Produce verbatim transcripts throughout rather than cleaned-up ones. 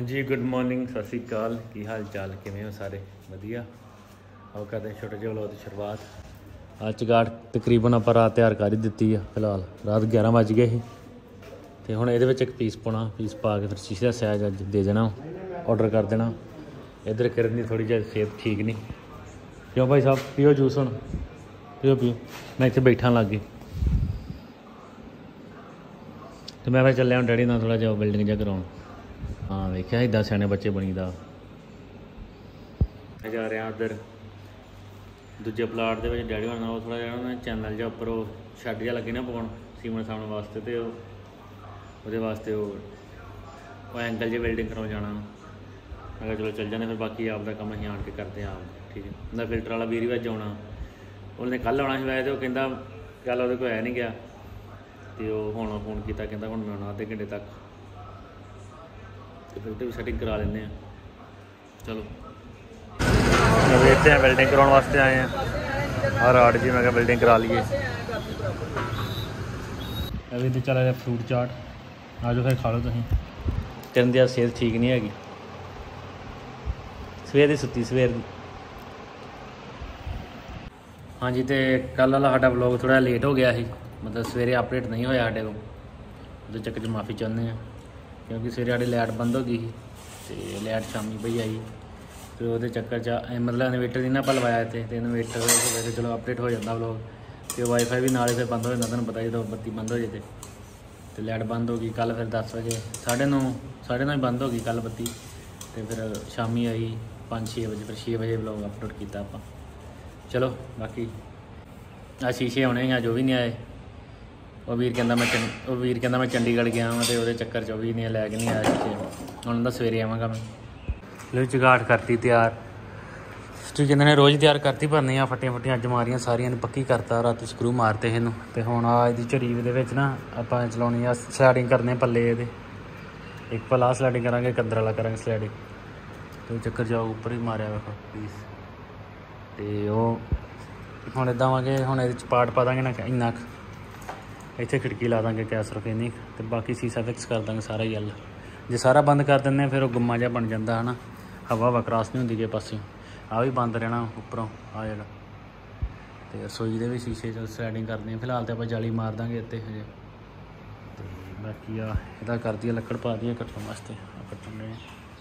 जी good morning सत श्री अकाल की हाल चाल किमें हो सारे वधिया आओ करते हैं छोटे जे व्लॉग की शुरुआत। आज चगाट तकरीबन आप रात तैयार कर ही दी है। फिलहाल रात ग्यारह बज गए ही तो हुण ये एक पीस पाना पीस पा के फिर शीशे का सैज अज दे देना ऑर्डर कर देना। इधर किरण की थोड़ी जी सेहत ठीक नहीं क्यों भाई साहब पियो जूस हुण पियो पियो मैं इतने बैठा लग गई तो मैं फिर चलिया डैडी ना थोड़ा जिहा बिल्डिंग जा कराउण। हाँ वेख्या इदा सियाने बच्चे बनी दा जा रहा उधर दूजे प्लाट के डैडी होना वो थोड़ा जहा चैनल जहा उपर शैड जहा लगे ना पाउण सीमन सामने वास्ते तो वो वास्ते वो एंगल जी बिल्डिंग कराउण जाना। मैं चलो चल जाने फिर बाकी आपका काम अं आन के करते हैं आप ठीक है। उन्हें फिल्टर वाला बीर वज आना उन्हें कल आना वैसे तो कहता कल वो कोई है नहीं गया तो हुण फोन किया कहता हुण मैं आना अद्धे घंटे तक तो फिल्टर भी सैटिंग करा लें। चलो देखते हैं बिल्डिंग कराने वास्ते आए हैं और आठ जी मैं क्या बिल्डिंग करा लीए। अभी तो चला जाए फ्रूट चाट आ जाओ फिर खा लो तुम। किरण की सेहत ठीक नहीं हैगी सवेर की सुती सवेर की। हाँ जी तो कल वाला साडा व्लॉग थोड़ा लेट हो गया ही मतलब सवेरे अपडेट नहीं होया साडे को उस चक्कर च माफ़ी चाहते हैं क्योंकि सवेरे साड़ी लाइट बंद हो गई तो लाइट शामी पई आई फिर वो चक्कर च मतलब इन्वेटर नहीं ना भा लवाया इतने तो इन्वेटर वैसे चलो अपडेट हो जाता व्लॉग तो वाईफाई भी नाले फिर बंद हो जाता तुहानूं पता जो बत्ती बंद हो जाए तो लाइट बंद हो गई। कल फिर दस बजे साढ़े नौ साढ़े नौ बंद हो गई कल बत्ती तो फिर शामी आई पाँच छे बजे फिर छे बजे व्लॉग अपलोड किया आप। चलो बाकी आ शीशे आने या जो भी नहीं आए वो वीर कहता मैं चं वो वीर कहता मैं चंडीगढ़ गया वा तो वो चक्कर च भी नहीं लैके नहीं आया शीशे उन्होंने सवेरे आवागा मैं। लो चगाट करती तैयार स्टू कहते ने रोज़ तैयार करती पर नहीं फटिया फटिया अज मारिया सारिया ने पक्की करता रात स्क्रू मारते इनू तो हुण आज की झरीब ना आप चलानी आ स्लैडिंग करने पल्ले ये एक पला स्लैडिंग करा कंदर वाला करा स्लैडिंग तो चक्कर जाओ उपर ही मारिया वेखो पीस तो हुण इदा वा कि हुण ये पार्ट पा देंगे ना इन्ना इत्थे खिड़की ला देंगे गैस रखे नहीं तो बाकी शीशा फिक्स कर देंगे सारा ही अल जे सारा बंद कर दें फिर वो गुम्मा जहा बन जाता है ना हवा हवा क्रॉस नहीं होंगी किसी पासों आ भी बंद रहना उपरों आ जरा तो रसोई के भी शीशे स्लैडिंग करते हैं। फिलहाल तो आप जाली मार देंगे इतने हजे तो बाकी आ इदा कर दी लकड़ पा दी कट्टन वास्ते कट्टन रहे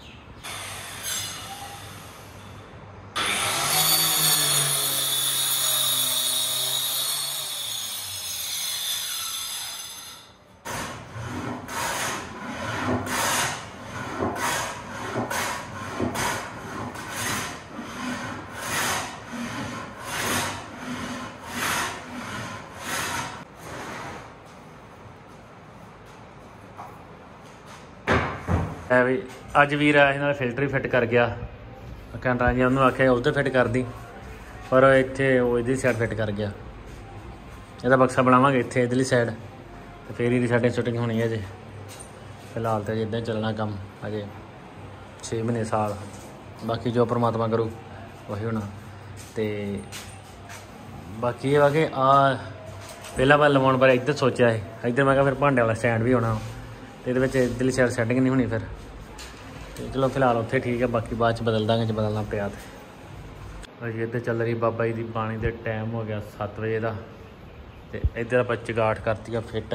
है भी अज वीर आया नाल फिल्टर ही फिट कर गया घंटा जी उन्होंने आख्या उधर फिट कर दी पर इतने वो इधर साइड फिट कर गया। यदा बक्सा बनावे इतने इधरली साइड तो फिर ही सैटिंग शूटिंग होनी है अजे। फिलहाल तो इदा चलना कम अजे छे महीने साल बाकी जो परमात्मा करू वही होना तो बाकी ये वा कि आ पहला बार लवाने बारे इधर सोचा है इधर मैं फिर भांडे वाला स्टैंड भी होना तो ये इधरली साइड सैटिंग नहीं होनी फिर तो चलो फिलहाल उत्थे ठीक है बाकी बाद बदल देंगे जो बदलना पिया तो अभी इधर चल रही बाबा जी की पानी के टाइम हो गया सत्त बजे का तो इधर आप चगाट करती फिट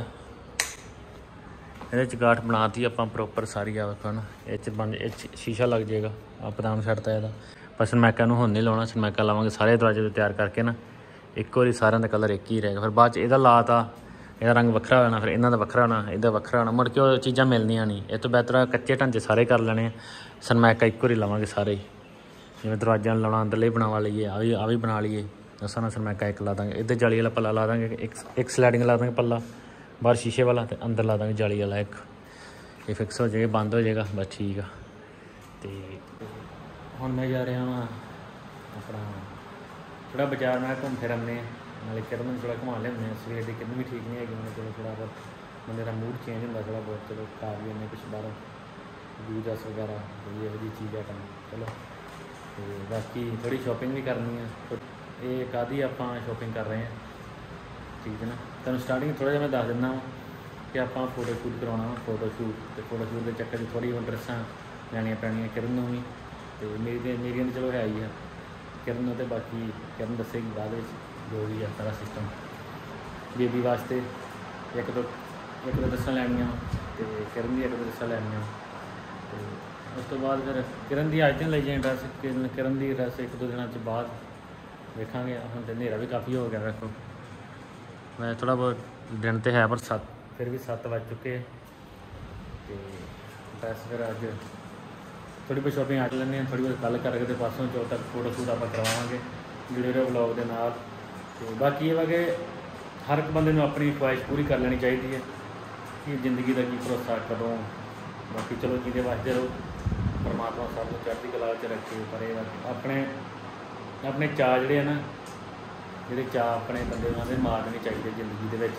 ये चगाट बनाती आप प्रोपर सारी आखो ना ये बन शीशा लग जाएगा आप दाम छड़ता है पर सनमैका हुण नहीं लाना सनमैका लावे सारे दरवाजे तैयार करके ना एक बार सारे का कलर एक ही रहेगा। फिर बाद यदा लाता यदा रंग वखरा होना फिर इन्हों का वखरा होना इधर वखरा होना मुड़ के वो चीज़ां मिलनियां नहीं। इस तो बेहतर कच्चे ढांचे सारे कर लेने सनमैका एक बार लावे सारे जिवें दरवाजा लाना अंदरले ही बनवा लीए आ भी आ भी बना लीए दसा ना सनमैका एक ला देंगे इधर जाली वाला पल्ला ला देंगे एक एक स्लैडिंग ला देंगे पल्ला बाहर शीशे वाला तो अंदर ला देंगे जाली वाला एक ये फिक्स हो जाएगा बंद हो जाएगा बस ठीक है। तो हुण मैं जा रहा वा अपना थोड़ा बाजार में घूम फिर आने नाले किरण थोड़ा घुमा लिया सवेर की किरण भी ठीक नहीं है मैं चलो थोड़ा बहुत बंदे का मूड चेंज होंगे थोड़ा बहुत चलो खा भी आने कुछ बाहरों जूस वगैरह ये जी चीज़ है करना चलो तो बाकी थोड़ी शॉपिंग भी करनी है तो ये कादी आप शॉपिंग कर रहे हैं ठीक है ना। तुम स्टार्टिंग थोड़ा जिहा मैं दस दिना कि आप फोटो शूट करवाना फोटो शूट तो फोटो शूट के चक्कर थोड़ी बहुत ड्रैसा ਲੈਣੀਆਂ ਪੈਣੀਆਂ किरण ਨੂੰ भी। तो मेरी मेरिया तो चलो है ही है किरण तो बाकी किरण दसेगी बाद जो भी है सारा सिस्टम। बेबी वास्ते एक तो एक तो दसा लैनिया तो किरण की एक तो दसा लैनिया। तो उस तो बाद फिर किरण की अज तो ली जाए ड्रैस किरण की ड्रैस एक दो दिनों बाद वेखा। हम तो हनेरा भी काफ़ी हो गया वेखो मैं थोड़ा बहुत दिन तो है पर सत्त फिर भी सत्त बज चुके। तो ड्रैस फिर अज थोड़ी बहुत शॉपिंग आज लें थोड़ी बहुत कल करके तो परसों चौथ तक फोटो शूट आप करवाएंगे जुड़े रहो ब्लॉग के नाल। तो बाकी ये वा कि हर एक बंदे अपनी ख्वाहिश पूरी कर लेनी चाहिए है कि जिंदगी का की भरोसा कदों। बाकी चलो जिंदे वास्ते रहो परमात्मा सब कुछ चढ़ती कला च रखे। पर अपने अपने चाह जोड़े है ना जो चाह अपने बंदे उन्होंने मारने चाहिए जिंदगी के।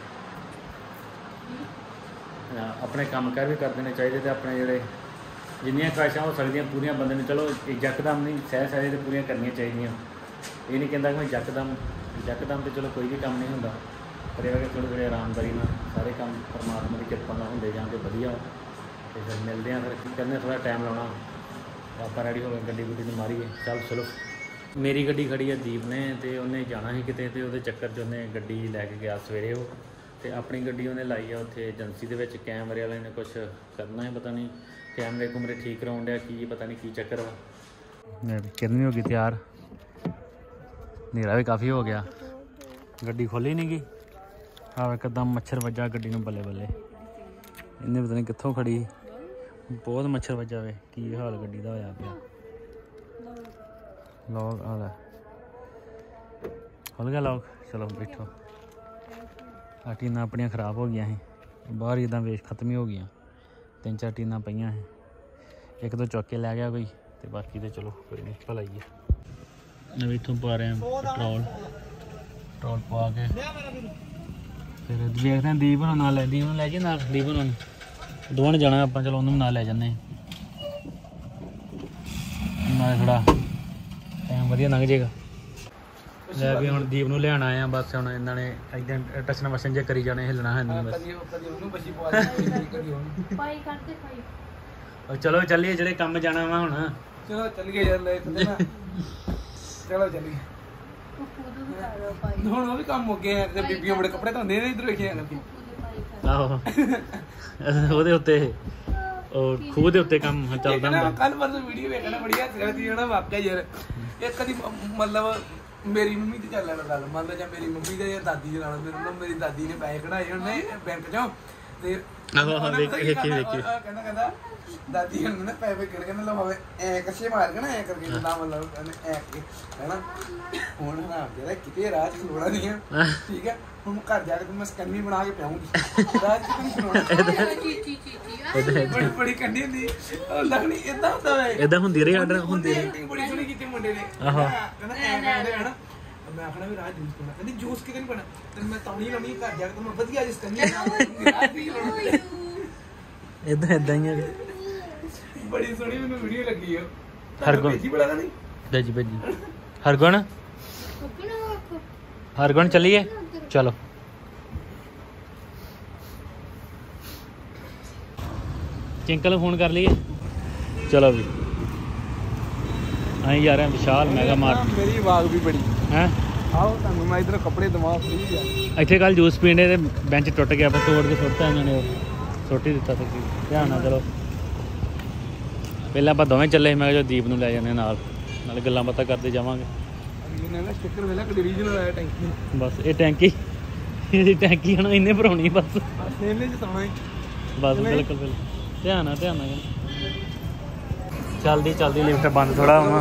अपने काम कार भी कर देने चाहिए तो अपने जोड़े जिन्नियां ख्वाहिशां हो सकदियां पूरियां बंदे ने चलो यकदम नहीं सह सह तो पूरियां करनियां चाहिए। ये नहीं कहता कि मैं यकदम यकदम तो चलो कोई भी काम नहीं होंदा पर यह थोड़े थोड़े आरामदारी ना सारे काम परमात्मा की कृपा नाल होंदे जांदे वधिया। तो फिर मिलते हैं फिर करने थोड़ा टाइम लाना आप रेडी हो गए गड्डी गुड्डी ने मारीए चल चलो। मेरी गड्डी खड़ी है दीप ने तो उन्हें जाना ही किते तो वो चक्कर च उन्हें गड्डी लैके गया सवेरे वो तो अपनी गड्डी उन्हें लाई है उत्थे एजेंसी के कैमरे वाले ने कुछ करना है पता नहीं कैमरे कुमरे ठीक कराउन दिया की पता नहीं की चक्कर वा। किरण भी हो गई तैयार हनेरा भी काफ़ी हो गया गड्डी खोली नहीं गई। हाँ एकदम मच्छर वजा गड्डी में बल्ले बल्ले इन्हें पता नहीं कित्थों खड़ी बहुत मच्छर वजा वे की हाल गड्डी का होया पिया। लॉक हाल खुल गया लॉक चलो बैठो। आ टीना अपनियां खराब हो गई बाहर इदा वेस्ट खत्म ही हो गई तीन चार टीना पईयां हैं एक तो चौक के लै गया कोई तो बाकी तो चलो कोई नहीं भलाइए। इतों पा रहे हैं पेट्रोल पेट्रोल पा के फिर देखते हैं दीप ना लै दीप लै जी ना दीप दोवां ने जाना आप चलो उन्होंने ना लै जाने ना थोड़ा टाइम वधिया लंघ जाएगा। लै भी हुण दीप नूं लैण आए बस हुण इन्हां ने इदां टचन वसन जे करी जाने हिलना है नहीं बस। चलो चलिए जेड़े काम जाना वा हुण चलो चलिए यार ले चलो चलिए ਹੁਣ ਉਹ ਵੀ ਕੰਮ ਹੋ ਗਏ ਤੇ ਬੀਬੀਆਂ ਬੜੇ ਕੱਪੜੇ ਧੋਂਦੇ ਨੇ ਇਧਰ ਵੇਖਿਆ ਲੋਕੀ। ਆਹੋ ਉਹਦੇ ਉੱਤੇ ਉਹ ਖੂਹ ਦੇ ਉੱਤੇ ਕੰਮ ਚੱਲਦਾ ਹੁੰਦਾ। ਕੱਲ ਪਰਸੋਂ ਵੀਡੀਓ ਵੇਖਣਾ ਬੜੀ ਹੱਸ ਰਹੀ ਹੈ ਨਾ ਵਾਕਿਆ ਯਾਰ ਇੱਕ ਕਦੀ ਮਤਲਬ ਮੇਰੀ ਮੰਮੀ ਤੇ ਚੱਲ ਲੈਣਾ ਗੱਲ ਮੰਨ ਲਾ ਜਾਂ ਮੇਰੀ ਮੰਮੀ ਦਾ ਜਾਂ ਦਾਦੀ ਦੇ ਨਾਲ ਮੇਰੇ ਨਾਲ ਮੇਰੀ ਦਾਦੀ ਨੇ ਪੈਸੇ ਕਢਾਏ ਉਹਨੇ ਬੈਂਕ ਚੋਂ ਤੇ ਆਹੋ ਵੇਖੀ ਵੇਖੀ ਵੇਖੀ ਕਹਿੰਦਾ ਕਹਿੰਦਾ दादी ने पैसे कड़ के मतलब ऐ कच्चे मार के ना ऐ करके ना मतलब ऐ के है ना हुन ना तेरा किते राज खलोड़ा नहीं है ठीक है हुन घर जाके मैं स्कैनी बना के पाऊंगी राज की खलोड़ा ची ची ची बड़ी बड़ी कंडी हुंदी लगनी इदा होंदा है इदा हुंदी रही आर्डर हुंदी रही बड़ी सुनी कीती मुंडे ने आहा कहना ऐ कहंदे है ना मैं आखना भी राज जूस पीना कहंदी जूस किते नहीं पीना ते मैं तौणी लमी घर जाके तो मैं वधिया जिस करनी राज पी लो इदा इदा ही है बड़ी सोहनी मैनू वीडियो लगी है हरगुण भेजी बड़ा नहीं भेजी भेजी हरगुण हरगुण चलिए चलो चिंकल फोन कर लिए चलो भी अं यार विशाल मैगा मार्केट मेरी आवाज भी बड़ी हैं आओ तुहानू मैं इधर कपड़े दवा फ्री है इत्थे कल जूस पीने ते बेंच टुट गया पर तोड़ के सुट्टा इन्होंने सुट ही दिता सी ध्यान ना चलो पहले आप दोवें चले मैं जो दीप नूं लै जाने नाल नाल गल्लां बातां करते जावांगे। स्टिकर वेला रीजनल आया टैंकी बस ये टैंकी ये टैंकी है ना इन्ने भराउणी बस सेले च सौना बस बिल्कुल बिल्कुल ध्यान है ध्यान है चलदी चलदी लिफ्ट बंद थोड़ा होना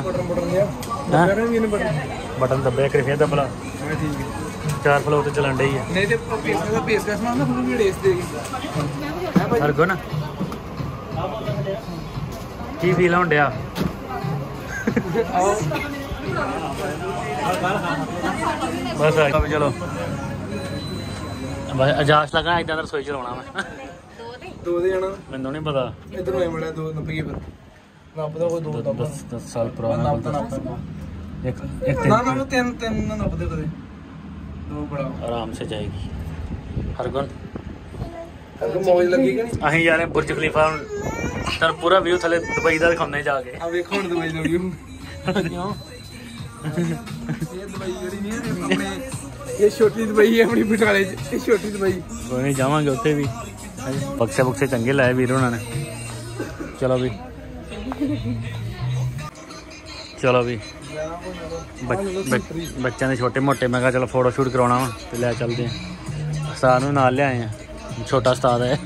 बटन दबे एक फिर दबला चार फ्लोर तो चलन डई है नहीं ते पेस का पेस का समान ना फुल रेस देगी हरगुण की फील होन डया बस चलो बस अजास लगा इदा रसोई चलाना मैं दो दे जाना मैनू नहीं पता इधर होए बड़ा दो नब्बे फिर नब्बे का कोई दो दस दस साल पुराना एक एक ना ना तीन तीन ना नब्बे कदे दो बड़ा आराम से जाएगी हरगुण अगर मौज लगेगी नहीं अहीं यार बुर्ज खलीफा ਤੁਹਾਨੂੰ ਪੂਰਾ ਵਿਊ ਥੱਲੇ ਦੁਬਈ ਦਾ ਦਿਖਾਉਂਦੇ ਜਾ ਕੇ। ਆ ਵੇਖੋ ਹੁਣ ਦੁਬਈ ਦਾ ਵਿਊ ਕਿਉਂ ਇਹ ਦੁਬਈ ਜਿਹੜੀ ਨਹੀਂ ਹੈ ਆਪਣੇ ਇਹ ਛੋਟੀ ਦੁਬਈ ਹੈ ਆਪਣੀ ਬਟਾਲੇ 'ਚ ਇਹ ਛੋਟੀ ਦੁਬਈ ਕੋਈ ਨਹੀਂ ਜਾਵਾਂਗੇ ਉੱਥੇ ਵੀ ਬਕਸੇ ਬੁਕਸੇ ਚੰਗੇ ਲਾਏ ਵੀਰ ਉਹਨਾਂ ਨੇ। ਚਲੋ ਵੀ ਚਲੋ ਵੀ ਬੱਚਿਆਂ ਦੇ ਛੋਟੇ ਮੋਟੇ ਮੈਂ ਕਿਹਾ ਚਲੋ ਫੋਟੋ ਸ਼ੂਟ ਕਰਾਉਣਾ ਵਾ ਤੇ ਲੈ ਚੱਲਦੇ ਹਾਂ। ਉਸਤਾਦ ਨੂੰ ਨਾਲ ਲਿਆਏ ਆ ਛੋਟਾ ਉਸਤਾਦ ਹੈ।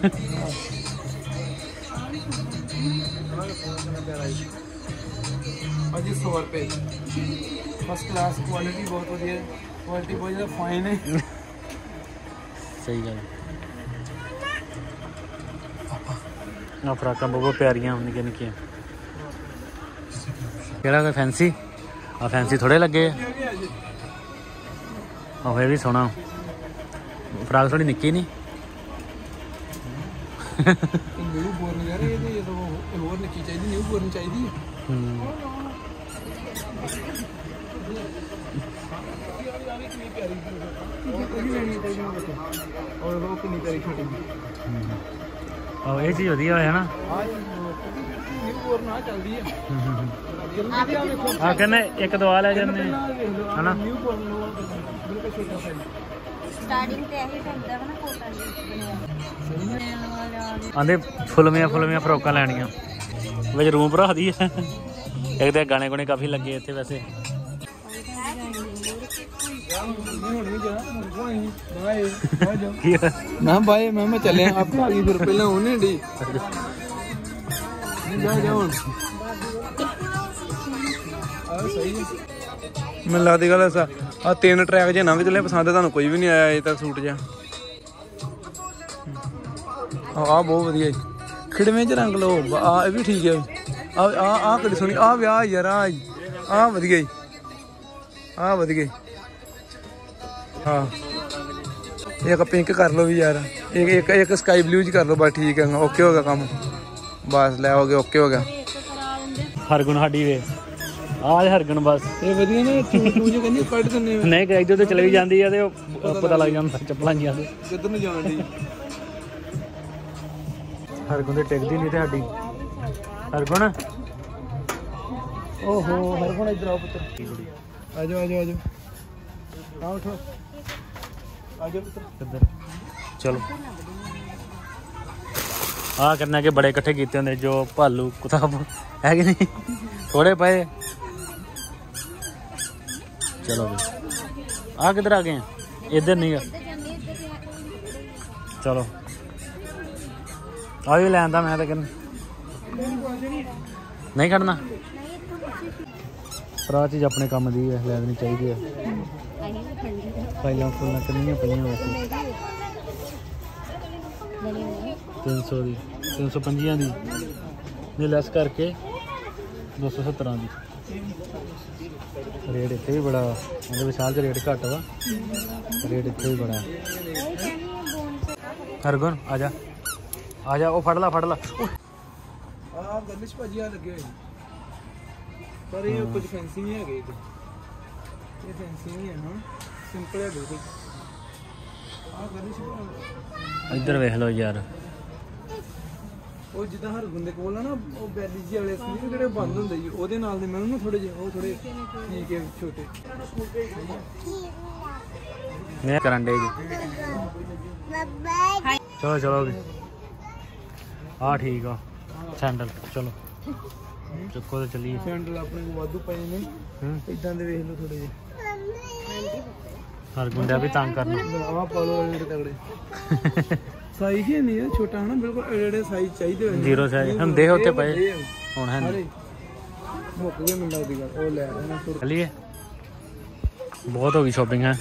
ਭਾਜੀ सौ रुपये फर्स्ट क्लास क्वालिटी बहुत वधिया क्वालिटी बहुत ज़्यादा फाइन है। सही गल आ फ्राकां बहुत प्यारियां निक्कियां निक्कियां केड़ा कोई फैंसी आ फैंसी थोड़े लगे आहो ये भी सोहना फ्राक थोड़ी निक्की नहीं न्यू बोर्न यार ये तो ये तो और निक्की चाहिए न्यू बोर्न चाहिए। ਆਹ ਇਹ ਚੀਜ਼ ਵਧੀਆ ਹੋਇਆ ਨਾ ਆ ਕਹਿੰਦੇ ਇੱਕ ਦੋ ਆ ਲੈ ਜਾਂਦੇ ਹਨਾ ਸਟਾਰਟਿੰਗ ਤੇ ਇਹੀ ਹੁੰਦਾ ਵਾ ਨਾ ਕੋਟਨ ਦੀ ਆਂਦੇ ਫੁੱਲਵੀਆਂ ਫੁੱਲਵੀਆਂ ਫਰੋਕਾਂ ਲੈਣੀਆਂ ਵਿੱਚ ਰੂਮ ਭਰਾ ਦੀ ਹੈ। ਇੱਕ ਤੇ ਗਾਣੇ ਗੁਣੇ ਕਾਫੀ ਲੱਗੇ ਇੱਥੇ ਵੈਸੇ। ਨਾ ਬਾਏ ਮੈਂ ਮੈਂ ਚੱਲਿਆ ਆਪੇ ਆ ਗਈ ਫਿਰ ਪਹਿਲਾਂ ਉਹਨੇ ਡੀ ਜਾ ਜਾ ਹੁਣ ਆ ਸਹੀ ਮੈਨੂੰ ਲੱਗਦੀ ਗੱਲ ਐਸਾ ਆ ਤਿੰਨ ਟਰੈਕ ਜੇ ਨਵੇਂ ਚੱਲੇ ਪਸੰਦ ਤੁਹਾਨੂੰ ਕੋਈ ਵੀ ਨਹੀਂ ਆਇਆ ਅਜੇ ਤੱਕ ਸੂਟ ਜਿਹਾ। ਆ ਬਹੁਤ ਵਧੀਆ ਜੀ ਖਿੜਵੇਂ ਚ ਰੰਗ ਲਓ ਆ ਇਹ ਵੀ ਠੀਕ ਹੈ। ਆ ਆ ਆ ਕਿਹੜੀ ਸੋਹਣੀ ਆ ਵਿਆਹ ਯਾਰ ਆ ਆ ਵਧੀਆ ਜੀ ਆ ਵਧੀਆ ਹਾਂ ਇੱਕ ਪਿੰਕ ਕਰ ਲਓ ਵੀ ਯਾਰ ਇੱਕ ਇੱਕ ਇੱਕ ਸਕਾਈ ਬਲੂ ਚ ਕਰ ਲਓ ਬਸ ਠੀਕ ਹੈ ਓਕੇ ਹੋ ਗਿਆ ਕੰਮ ਬਸ ਲੈ ਹੋ ਗਿਆ ਓਕੇ ਹੋ ਗਿਆ। ਹਰਗੁਣ ਸਾਡੀ ਵੇ ਆ ਹਰਗੁਣ ਬਸ ਇਹ ਵਧੀਆ ਨੇ ਤੂੰ ਜੋ ਕਹਿੰਦੀ ਕੱਢ ਦਿੰਨੇ ਨਹੀਂ ਕਿ ਇੱਧਰ ਤੇ ਚਲੇ ਵੀ ਜਾਂਦੀ ਆ ਤੇ ਉਹ ਪਤਾ ਲੱਗ ਜਾਂਦਾ ਚੱਪਲਾਂ ਜੀਆਂ ਦੇ ਕਿੱਧਰ ਨੂੰ ਜਾਣ ਦੀ ਹਰਗੁਣ ਤੇ ਟਿਕਦੀ ਨਹੀਂ ਤੇ ਸਾਡੀ ਹਰਗੁਣ ਓਹੋ ਹਰਗੁਣ ਇੱਧਰ ਆਓ ਪੁੱਤਰ ਆ ਜਾਓ ਆ ਜਾਓ ਆ ਜਾਓ ਆ ਉਠੋ ਆ ਜਾਓ ਪੁੱਤਰ ਕਿੱਧਰ ਚਲੋ ਆ ਕਰਨਾ ਕਿ ਬੜੇ ਇਕੱਠੇ ਕੀਤੇ ਹੁੰਦੇ ਜੋ ਭਾਲੂ ਕਿਤਾਬ ਹੈ ਕਿ ਨਹੀਂ ਥੋੜੇ ਪਏ। ਚਲੋ ਵੀ ਆ ਕਿੱਧਰ ਆ ਗਏ ਇੱਧਰ ਨਹੀਂ ਗਾ ਚਲੋ ਆ ਵੀ ਲੈਂਦਾ ਮੈਂ ਤਾਂ ਕਹਿੰਦਾ ਨਹੀਂ ਖੜਨਾ ਭਰਾ ਚੀਜ਼ ਆਪਣੇ ਕੰਮ ਦੀ ਹੈ ਲੈ ਦੇਣੀ ਚਾਹੀਦੀ ਹੈ। ਫਾਈਲਾਂ ਫੁੱਲਾਂ ਕਿੰਨੀਆਂ ਪਈਆਂ ਵੈਸੇ ਤਿੰਨ ਸੌ ਦੀ ਤਿੰਨ ਸੌ ਪੰਜੀਆਂ ਦੀ ਨਹੀਂ ਲੈਸ ਕਰਕੇ ਦੋ ਸੌ ਸੱਤਰਾਂ ਦੀ ਰੇਟ ਇੱਥੇ ਵੀ ਬੜਾ ਉਹਦੇ ਵਿਸ਼ਾਲ ਚ ਰੇਟ ਘੱਟ ਵਾ ਰੇਟ ਇੱਥੇ ਵੀ ਬੜਾ। ਹਰਗੁਣ ਆ ਜਾ ਆ ਜਾ ਉਹ ਫੜ ਲਾ ਫੜ ਲਾ ਆ ਗਰਲਿਸ਼ ਭਾਜੀ ਆ ਲੱਗੇ ਹੋਏ ਪਰ ਇਹ ਕੁਝ ਫੈਂਸੀ ਨਹੀਂ ਹੈਗੇ ਇਹ ਫੈਂਸੀ ਨਹੀਂ ਹੈ ਨਾ ਸਿੰਪਲ ਹੈ ਬਿਲਕੁਲ। ਆ ਗਰਲਿਸ਼ ਇੱਧਰ ਵੇਖ ਲਓ ਯਾਰ ਉਹ ਜਿੱਦਾਂ ਹਰਗੁਣ ਦੇ ਕੋਲ ਆ ਨਾ ਉਹ ਬੈਲੀ ਜੀ ਵਾਲੇ ਸੀ ਜਿਹੜੇ ਬੰਦ ਹੁੰਦੇ ਜੀ ਉਹਦੇ ਨਾਲ ਦੇ ਮੈਨੂੰ ਨਾ ਥੋੜੇ ਜਿਹੇ ਉਹ ਥੋੜੇ ਠੀਕ ਹੈ ਛੋਟੇ ਮੈਂ ਕਰਨ ਡੇ ਜੀ ਚਲੋ ਚਲੋ ਵੀ ਆ ਠੀਕ ਆ ਸੈਂਡਲ ਚਲੋ ਚੱਕੋ ਤੇ ਚੱਲੀਏ। ਸੈਂਡਲ ਆਪਣੇ ਕੋਲ ਵਾਧੂ ਪਏ ਨੇ ਇਦਾਂ ਦੇ ਵੇਖ ਲਓ ਥੋੜੇ ਜਿਹੇ ਹਰਗੁਣ ਦਾ ਵੀ ਤੰਗ ਕਰਨਾ ਆ ਪਾਲੋ ਵਾਲੇ ਤਗੜੇ ਸਾਈਜ਼ ਹੀ ਨਹੀਂ ਹੈ ਛੋਟਾ ਹਨਾ ਬਿਲਕੁਲ ਜਿਹੜੇ ਸਾਈਜ਼ ਚਾਹੀਦੇ ਹੋਏ ਜ਼ੀਰੋ ਸਾਈਜ਼ ਹੁੰਦੇ ਉੱਥੇ ਪਏ ਹੁਣ ਹੈ ਨਹੀਂ ਮੁੱਕ ਗਏ ਮੈਨੂੰ ਲੱਗਦੀ ਗੱਲ ਉਹ ਲੈ ਆਣਾ ਚੱਲੀਏ ਬਹੁਤ ਹੋ ਗਈ ਸ਼ਾਪਿੰਗ ਹੈ।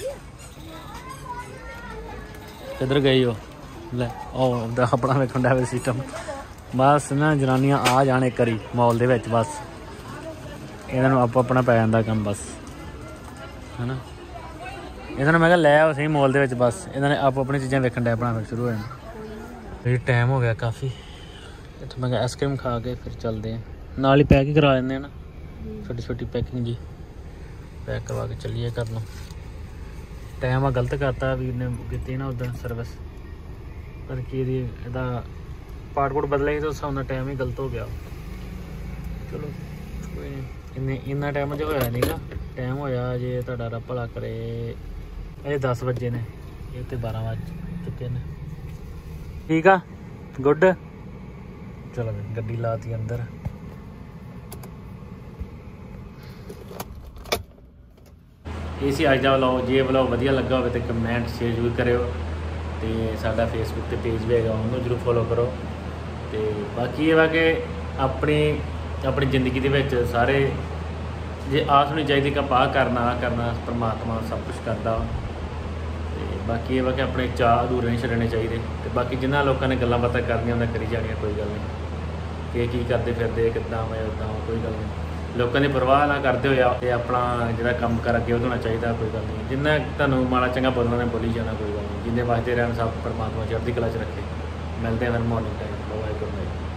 ਕਿੱਧਰ ਗਈ ਉਹ ਲੈ ਉਹ ਦਾ ਆਪਣਾ ਵੇਖਣ ਦਾ ਸਿਸਟਮ ਬਸ ਨਾ ਜਨਾਨੀਆਂ ਆ ਜਾਣ ਇੱਕ ਵਾਰੀ ਮਾਲ ਦੇ ਵਿੱਚ ਬਸ ਇਹਨਾਂ ਨੂੰ ਆਪੋ ਆਪਣਾ ਪੈ ਜਾਂਦਾ ਕੰਮ ਬਸ ਹੈ ਨਾ ਇਹਨਾਂ ਨੂੰ ਮੈਂ ਕਿਹਾ ਲੈ ਆਓ ਸਹੀ ਮਾਲ ਦੇ ਵਿੱਚ ਬਸ ਇਹਨਾਂ ਨੇ ਆਪੋ ਆਪਣੀ ਚੀਜ਼ਾਂ ਵੇਖਣ ਦਾ ਆਪਣਾ ਫਿਰ ਸ਼ੁਰੂ ਹੋ ਜਾਣਾ। ਫਿਰ ਟਾਈਮ ਹੋ ਗਿਆ ਕਾਫੀ ਇੱਥੇ ਮੈਂ ਕਿਹਾ ਆਈਸਕ੍ਰੀਮ ਖਾ ਕੇ ਫਿਰ ਚੱਲਦੇ ਹਾਂ ਨਾਲ ਹੀ ਪੈਕ ਹੀ ਕਰਾ ਦਿੰਦੇ ਹਾਂ ਨਾ ਛੋਟੀ ਛੋਟੀ ਪੈਕਿੰਗ ਜੀ ਪੈਕ ਕਰਵਾ ਕੇ ਚੱਲੀਏ ਘਰ ਨੂੰ। ਟਾਈਮ ਆ ਗਲਤ ਕਰਤਾ ਵੀਰ ਨੇ ਕੀਤੀ ਨਾ ਉੱਦਾਂ ਸਰਵਿਸ ਪਰ ਕੀ ਇਹਦੀ ਇਹਦਾ ਪਾਰਟ ਕੋਡ ਬਦਲੇ ਸੀ ਤਾਂ ਉਸ ਹਿਸਾਬ ਨਾਲ ਟਾਈਮ ਹੀ ਗਲਤ ਹੋ ਗਿਆ। ਚਲੋ ਕੋਈ ਨਹੀਂ, ਇੰਨੇ ਇੰਨਾ ਟਾਈਮ ਅਜੇ ਹੋਇਆ ਨਹੀਂਗਾ। ਟਾਈਮ ਹੋਇਆ ਜੇ ਤੁਹਾਡਾ ਰੱਬ ਭਲਾ ਕਰੇ ਇਹ ਦਸ ਵਜੇ ਨੇ, ਇਹ ਤੇ ਬਾਰਾਂ ਵੱਜ ਚੁੱਕੇ ਨੇ। ਠੀਕ ਆ, ਗੁੱਡ। ਚਲੋ ਗੱਡੀ ਲਾਤੀ ਅੰਦਰ। ਇਹ ਸੀ ਅੱਜ ਦਾ ਵਲੌਗ। ਜੇ ਵਲੌਗ ਵਧੀਆ ਲੱਗਾ ਹੋਵੇ ਤਾਂ ਕਮੈਂਟ ਸ਼ੇਅਰ ਜ਼ਰੂਰ ਕਰਿਓ, ਅਤੇ ਸਾਡਾ ਫੇਸਬੁੱਕ 'ਤੇ ਪੇਜ ਵੀ ਹੈਗਾ, ਉਹਨੂੰ ਜ਼ਰੂਰ ਫੋਲੋ ਕਰੋ। ਅਤੇ ਬਾਕੀ ਇਹ ਵਾ ਕਿ ਆਪਣੀ ਆਪਣੀ ਜ਼ਿੰਦਗੀ ਦੇ ਵਿੱਚ ਸਾਰੇ ਜੇ ਆਸ ਹੋਣੀ ਚਾਹੀਦੀ ਕਿ ਆਪਾਂ ਆਹ ਕਰਨਾ ਆਹ ਕਰਨਾ, ਪਰਮਾਤਮਾ ਸਭ ਕੁਛ ਕਰਦਾ। ਅਤੇ ਬਾਕੀ ਇਹ ਵਾ ਕਿ ਆਪਣੇ ਚਾਅ ਅਧੂਰੇ ਨਹੀਂ ਛੱਡਣੇ ਚਾਹੀਦੇ। ਅਤੇ ਬਾਕੀ ਜਿਨ੍ਹਾਂ ਲੋਕਾਂ ਨੇ ਗੱਲਾਂ ਬਾਤਾਂ ਕਰਨੀਆਂ ਉਹਨਾਂ ਕਰੀ ਜਾਣੀਆਂ, ਕੋਈ ਗੱਲ ਨਹੀਂ। ਕਿ ਕੀ ਕਰਦੇ ਫਿਰਦੇ, ਕਿੱਦਾਂ ਵਾ ਉੱਦਾਂ, ਕੋਈ ਗੱਲ ਨਹੀਂ। ਲੋਕਾਂ ਦੀ ਪਰਵਾਹ ਨਾ ਕਰਦੇ ਹੋਇਆ ਤੇ ਆਪਣਾ ਜਿਹੜਾ ਕੰਮ ਕਰ ਅੱਗੇ ਵਧਾਉਣਾ ਚਾਹੀਦਾ, ਕੋਈ ਗੱਲ ਨਹੀਂ। ਜਿੰਨਾ ਤੁਹਾਨੂੰ ਮਾੜਾ ਚੰਗਾ ਬੋਲਣਾ ਨੇ ਬੋਲੀ ਜਾਣਾ, ਕੋਈ ਗੱਲ ਨਹੀਂ। ਜਿੰਨੇ ਵਾਸਤੇ ਰਹਿਣ ਸਭ ਪਰਮਾਤਮਾ ਚੜ੍ਹਦੀ ਕਲਾ 'ਚ ਰੱਖੇ। ਮਿਲਦੇ ਹਾਂ ਫਿਰ morning time. Bye, good night.